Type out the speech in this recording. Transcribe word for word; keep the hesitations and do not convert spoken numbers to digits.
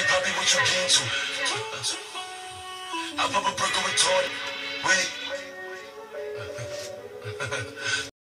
Poppy, what you get into? I pop a perk on retarded. Wait.